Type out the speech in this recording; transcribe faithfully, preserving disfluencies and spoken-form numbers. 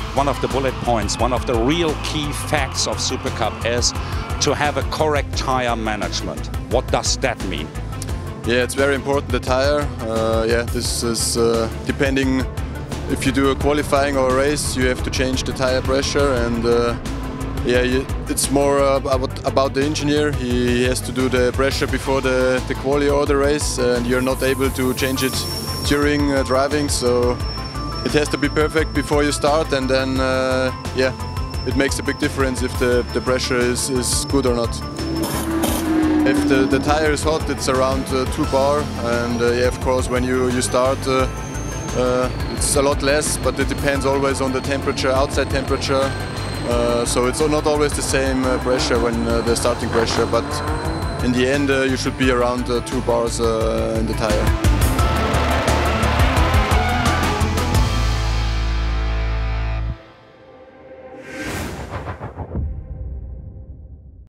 one of the bullet points, one of the real key facts of Supercup is to have a correct tire management. What does that mean? Yeah, it's very important, the tire. Uh, yeah, this is uh, depending if you do a qualifying or a race, you have to change the tire pressure, and uh, yeah, you, it's more uh, about, about the engineer. He has to do the pressure before the, the quali or the race, and you're not able to change it during uh, driving, so it has to be perfect before you start, and then uh, yeah, it makes a big difference if the, the pressure is, is good or not. If the, the tire is hot, it's around uh, two bar, and uh, yeah, of course when you, you start uh, uh, it's a lot less, but it depends always on the temperature, outside temperature, uh, so it's not always the same uh, pressure when uh, the starting pressure, but in the end uh, you should be around uh, two bars uh, in the tire.